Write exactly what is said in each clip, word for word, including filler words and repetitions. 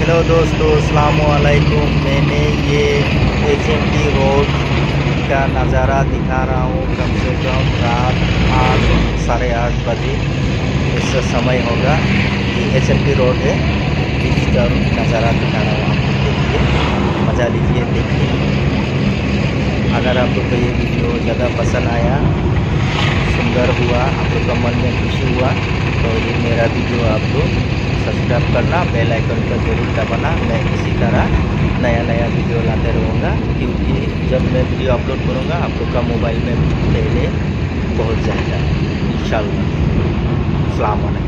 Hello दोस्तों, अस्सलाम वालेकुम। मैंने ये एच एम टी रोड का नज़ारा दिखा रहा हूँ। कम से कम रात आठ साढ़े आठ बजे इसका समय होगा। ये एच एम टी रोड है, इसका नज़ारा दिखा रहा हूँ। आप देखिए, मज़ा लीजिए, देखिए। अगर आपको तो ये वीडियो ज़्यादा पसंद आया, सुंदर हुआ, आप लोग का मन में खुशी हुआ, तो ये मेरा वीडियो आप लोग सब्सक्राइब करना, बेल आइकन पर जरूर दबाना। मैं इसी तरह नया नया वीडियो लाते रहूँगा, क्योंकि जब मैं वीडियो अपलोड करूँगा आप लोग का मोबाइल में पहले पहुँच जाएगा इंशाअल्लाह। अस्सलाम वालेकुम।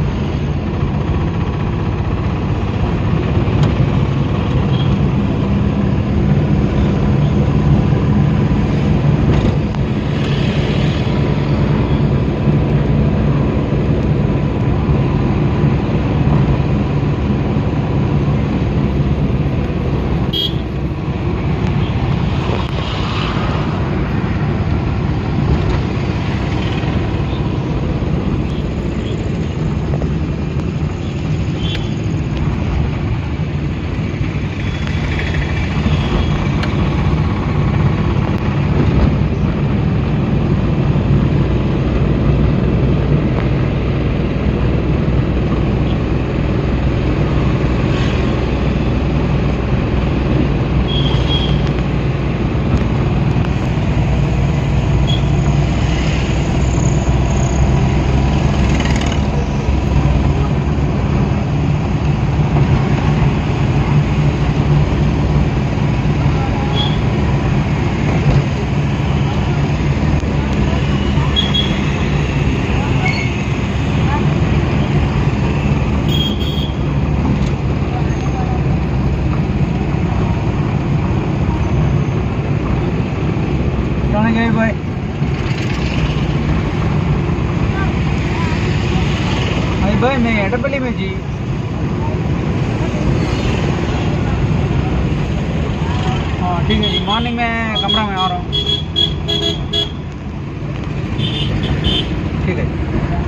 गए भाई भाई भाई मैं एडपल्ली में जी। हाँ ठीक है जी, मॉर्निंग में कमरा में आ रहा हूँ। ठीक है।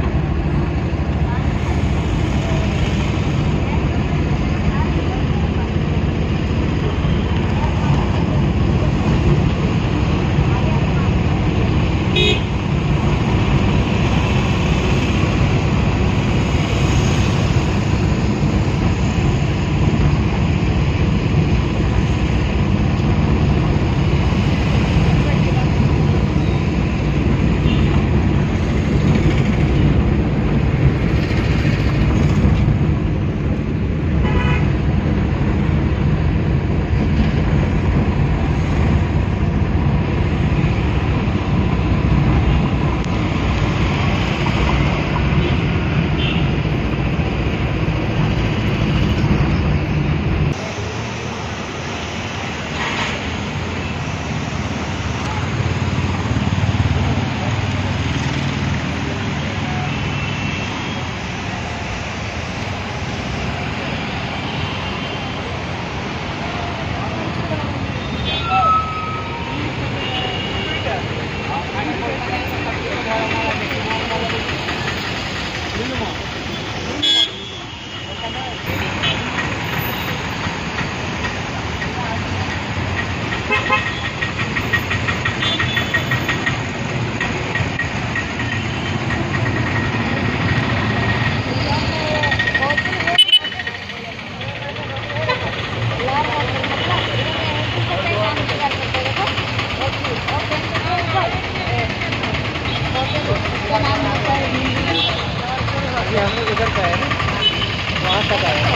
इधर का है ना, वहाँ तक आया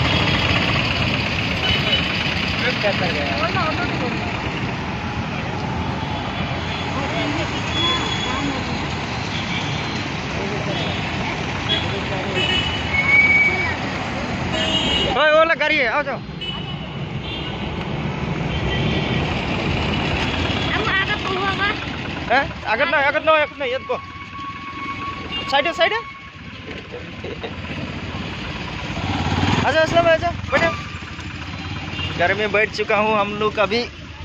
क्या कर गया। ओला गाड़ी है, आओ जाओ। आगत ना आगत ना आगत ना ये को साइड है साइड है। आजा असलम, आजा बैठो। घर में बैठ चुका हूँ हम लोग। अभी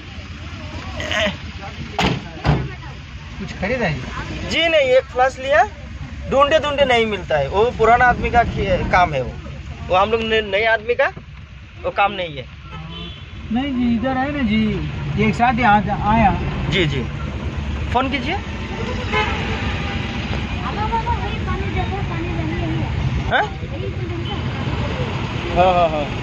कुछ खरीदा है जी नहीं, एक फ्लास लिया, ढूंढे ढूंढे नहीं मिलता है। वो पुराना आदमी का काम है, वो वो हम लोग नए आदमी का वो काम नहीं है? नहीं जी, इधर है ना जी, एक साथ यहाँ आया। जी जी, फ़ोन कीजिए। हाँ हाँ हाँ हाँ